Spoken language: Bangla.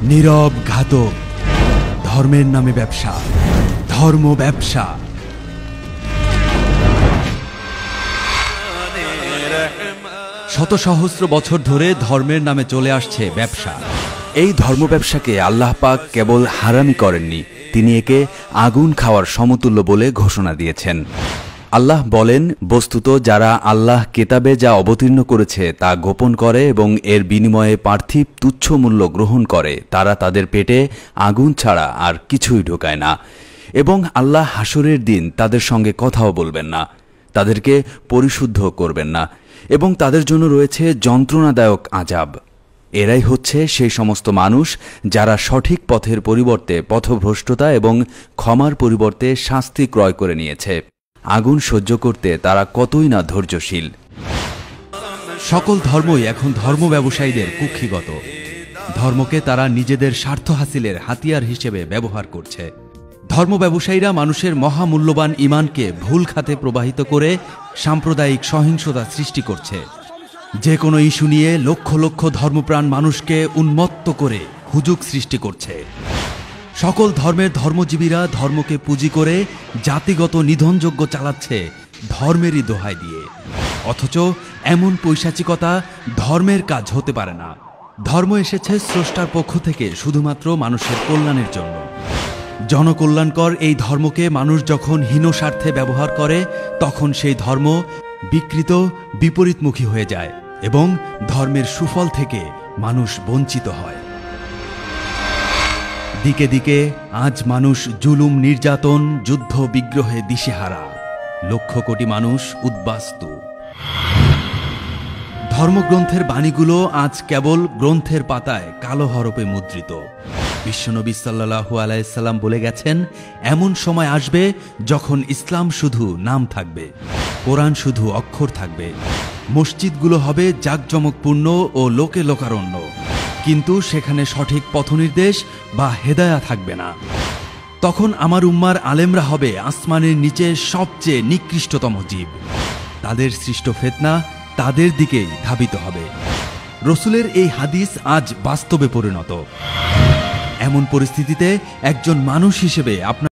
নীরব ঘাতক, ধর্মের নামে ব্যবসা, ধর্ম ব্যবসা। শত সহস্র বছর ধরে ধর্মের নামে চলে আসছে ব্যবসা। এই ধর্ম ব্যবসাকে আল্লাহ পাক কেবল হারামই করেননি, তিনি একে আগুন খাওয়ার সমতুল্য বলে ঘোষণা দিয়েছেন। আল্লাহ বলেন, বস্তুত যারা আল্লাহ কেতাবে যা অবতীর্ণ করেছে তা গোপন করে এবং এর বিনিময়ে পার্থিব তুচ্ছ মূল্য গ্রহণ করে, তারা তাদের পেটে আগুন ছাড়া আর কিছুই ঢোকায় না। এবং আল্লাহ হাসরের দিন তাদের সঙ্গে কথাও বলবেন না, তাদেরকে পরিশুদ্ধ করবেন না, এবং তাদের জন্য রয়েছে যন্ত্রণাদায়ক আযাব। এরাই হচ্ছে সেই সমস্ত মানুষ যারা সঠিক পথের পরিবর্তে পথভ্রষ্টতা এবং ক্ষমার পরিবর্তে শাস্তি ক্রয় করে নিয়েছে। আগুন সহ্য করতে তারা কতই না ধৈর্যশীল। সকল ধর্মই এখন ধর্ম ব্যবসায়ীদের কুক্ষিগত। ধর্মকে তারা নিজেদের স্বার্থ হাসিলের হাতিয়ার হিসেবে ব্যবহার করছে। ধর্ম ব্যবসায়ীরা মানুষের মহামূল্যবান ঈমানকে ভুল খাতে প্রবাহিত করে সাম্প্রদায়িক সহিংসতা সৃষ্টি করছে। যে কোনো ইস্যু নিয়ে লক্ষ লক্ষ ধর্মপ্রাণ মানুষকে উন্মত্ত করে হুজুগ সৃষ্টি করছে। সকল ধর্মের ধর্মজীবীরা ধর্মকে পুঁজি করে জাতিগত নিধনযজ্ঞ চালাচ্ছে ধর্মেরই দোহাই দিয়ে। অথচ এমন পৈশাচিকতা ধর্মের কাজ হতে পারে না। ধর্ম এসেছে স্রষ্টার পক্ষ থেকে শুধুমাত্র মানুষের কল্যাণের জন্য। জনকল্যাণকর এই ধর্মকে মানুষ যখন হীন স্বার্থে ব্যবহার করে, তখন সেই ধর্ম বিকৃত, বিপরীতমুখী হয়ে যায় এবং ধর্মের সুফল থেকে মানুষ বঞ্চিত হয়। দিকে দিকে আজ মানুষ জুলুম, নির্যাতন, যুদ্ধ বিগ্রহে দিশেহারা। লক্ষ কোটি মানুষ উদ্বাস্তু। ধর্মগ্রন্থের বাণীগুলো আজ কেবল গ্রন্থের পাতায় কালো হরফে মুদ্রিত। বিশ্বনবী সাল্লাল্লাহু আলাইহি সাল্লাম বলে গেছেন, এমন সময় আসবে যখন ইসলাম শুধু নাম থাকবে, কোরআন শুধু অক্ষর থাকবে, মসজিদগুলো হবে জাঁকজমকপূর্ণ ও লোকে লোকারণ্য, কিন্তু সেখানে সঠিক পথনির্দেশ বা হেদায়া থাকবে না। তখন আমার উম্মার আলেমরা হবে আসমানের নিচে সবচেয়ে নিকৃষ্টতম জীব। তাদের সৃষ্ট ফিতনা তাদের দিকেই ধাবিত হবে। রসুলের এই হাদিস আজ বাস্তবে পরিণত। এমন পরিস্থিতিতে একজন মানুষ হিসেবে আপনার